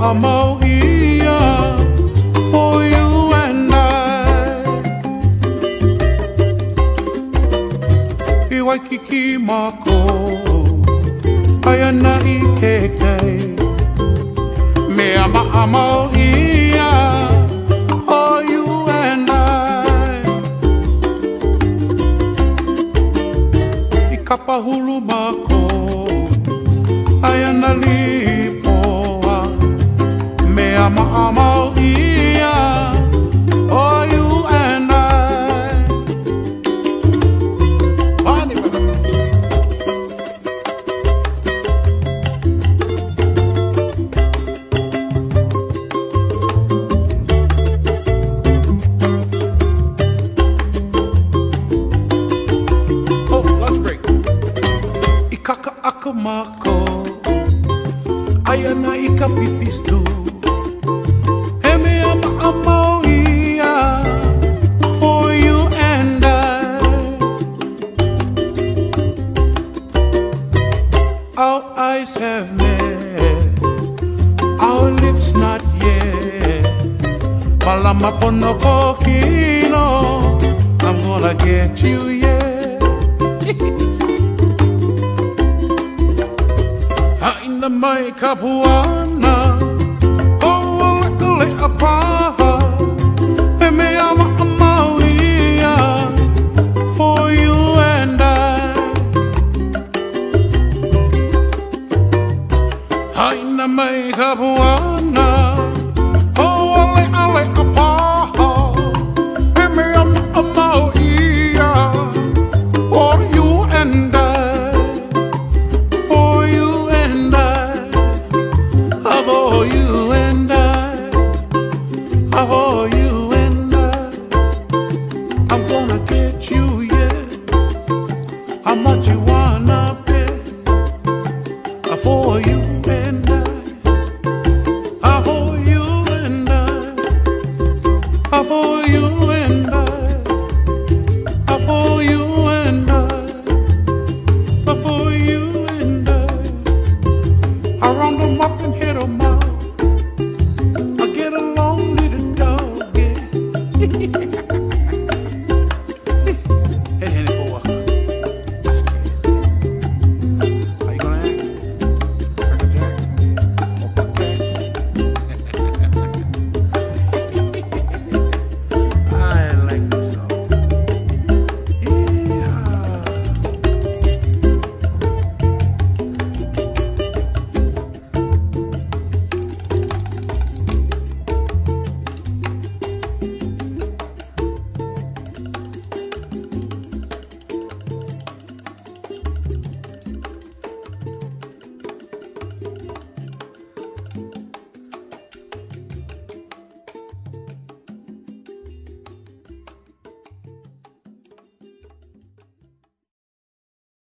Maria for you and I. I Waikiki mako ayana I kekei mea Maria for you and I. I Kapahulu mako ayana lipoa mea Maria for you and I. Mako ayana ika pipistu heme amaoia for you and I. Our eyes have met, our lips not yet. Palama ponoko kino, I'm gonna get you, yeah. Haina mai kapuana, oh le apaha, e me ama amauia for you and I. Haina mai kapuana, oh le apaha, e me ama amauia for you and I. For you and I, for you and I, I'm gonna get you, yeah. How much you wanna pay? For you and I, for you and I, for you.